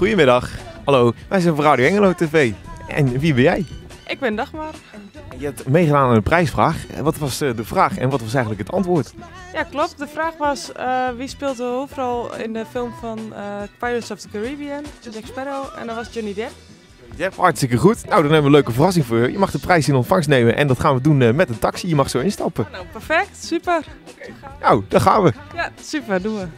Goedemiddag. Hallo, wij zijn van Radio Hengelo TV. En wie ben jij? Ik ben Dagmar. Je hebt meegedaan aan een prijsvraag. Wat was de vraag en wat was eigenlijk het antwoord? Ja, klopt. De vraag was wie speelt de hoofdrol in de film van Pirates of the Caribbean, Jack Sparrow, en dat was Johnny Depp. Ja, hartstikke goed. Nou, dan hebben we een leuke verrassing voor je. Je mag de prijs in ontvangst nemen en dat gaan we doen met een taxi. Je mag zo instappen. Nou, perfect. Super. Nou, daar gaan we. Ja, super. Doen we.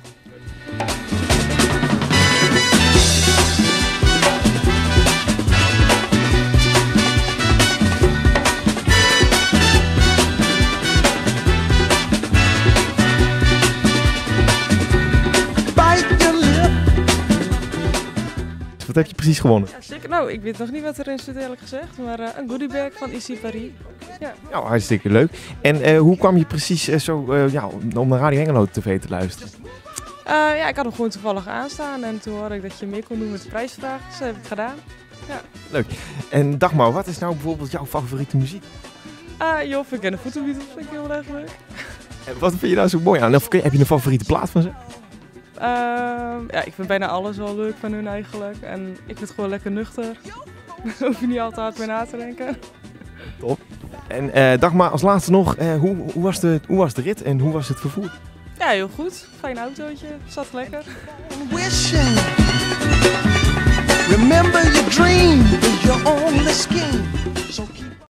Wat heb je precies gewonnen? Ja, zeker. Nou, ik weet nog niet wat erin zit eerlijk gezegd, maar een goodiebag van Ici Paris. Ja. Nou, hartstikke leuk. En hoe kwam je precies om naar Radio Hengelo TV te luisteren? Ja, ik had hem gewoon toevallig aanstaan en toen hoorde ik dat je mee kon doen met de prijsvraag, dus dat heb ik gedaan. Ja. Leuk. En Dagmar, wat is nou bijvoorbeeld jouw favoriete muziek? Joff, ik ken de Voetenbeatles, vind ik heel erg leuk. En wat vind je daar zo mooi aan? Of heb je een favoriete plaat van ze? Ja, ik vind bijna alles wel leuk van hun eigenlijk. En ik vind het gewoon lekker nuchter. Daar hoef je niet altijd hard mee na te denken. Top. En Dagmar, als laatste nog, hoe was de rit en hoe was het vervoer? Ja, heel goed. Fijn autootje. Zat lekker. Remember your dream is your only scheme. So keep